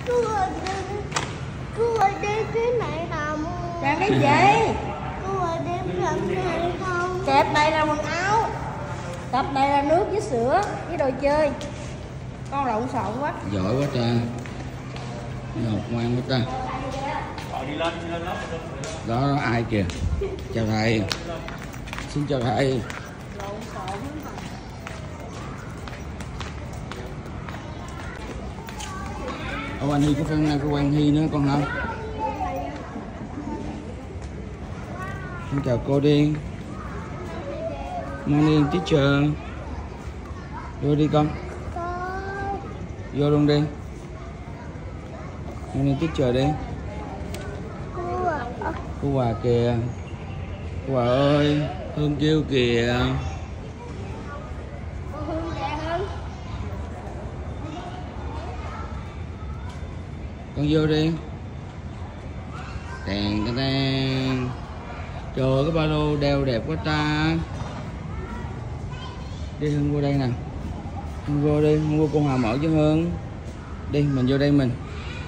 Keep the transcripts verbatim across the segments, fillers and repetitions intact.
Cô ơi đem, cô ơi đem cái này không? Đem cái gì? Cô ơi đem cái này không? Kẹp đây là quần áo, cặp đây là nước với sữa với đồ chơi. Con lộn xộn quá. Giỏi quá ta. Ngọc ngoan quá ta. Đó, đó ai kìa. Chào thầy. Xin chào thầy. Ô anh Hy có phân có quen Hy nữa con không? Xin chào cô đi. Morning teacher. Vô đi con. Vô luôn đi. Morning teacher đi. Cô Hòa kìa. Cô Hòa ơi, Hương kêu kìa. Con vô đi. Tèn tèn tèn. Trời ơi, cái ba lô đeo đẹp quá ta. Đi Hương vô đây nè. Hương vô đi, Hương vô con Hòa mở cho Hương. Đi, mình vô đây mình.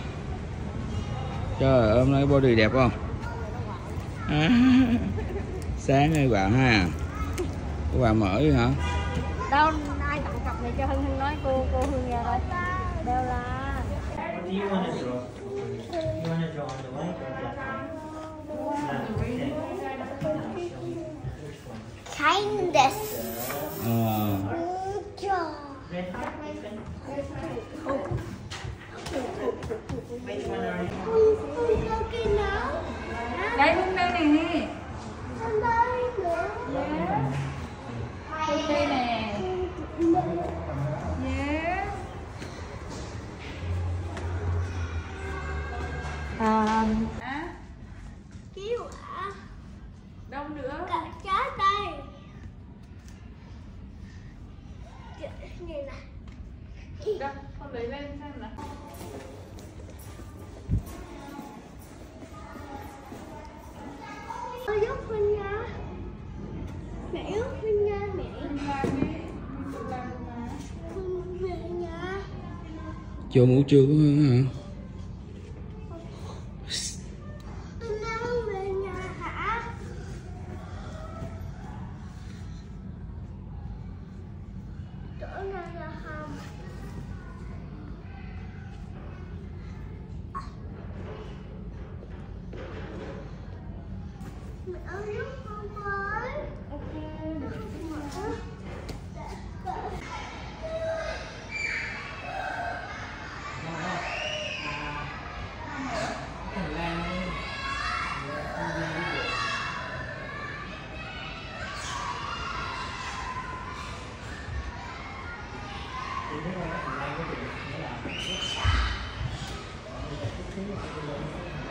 Trời ơi, hôm nay cái body đẹp không? À, sáng ơi bà ha. Cô bà mở đi hả? Đâu ai tặng cặp này cho Hưng, Hưng nói cô cô Hương ra đây. Đâu là Do you want to draw? You want to draw on the white or black? Kindness. Ờ. đây Hưng đây nè. Hưng đây nè. Yeah. À, à. Kêu ạ. Đâu nữa? Cả trái đây. Như này. Đâu, con lấy lên xem nào. Ôi giúp Huynh nha. Mẹ giúp Huynh nha mẹ. Huynh về nha. Chưa ngủ trưa của Hương hả? Huynh đang về nhà hả? Chỗ này là không? Mẹ ơi giúp con với. Ok. Thì